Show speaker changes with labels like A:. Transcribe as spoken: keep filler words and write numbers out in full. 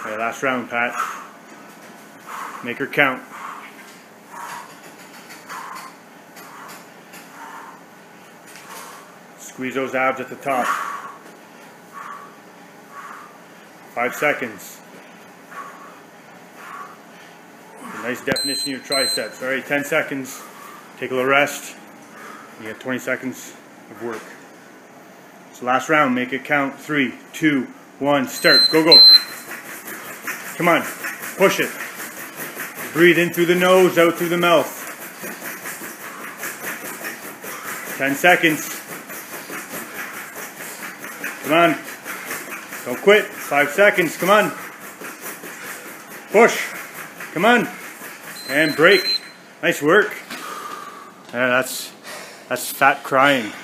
A: Alright, last round, Pat. Make her count. Squeeze those abs at the top. Five seconds. A nice definition of your triceps. Alright, ten seconds. Take a little rest. You get twenty seconds of work. So last round, make it count. Three, two, one, start. Go, go. Come on. Push it. Breathe in through the nose, out through the mouth. Ten seconds. Come on. Don't quit. Five seconds. Come on. Push. Come on. And break. Nice work. Yeah, that's that's fat crying.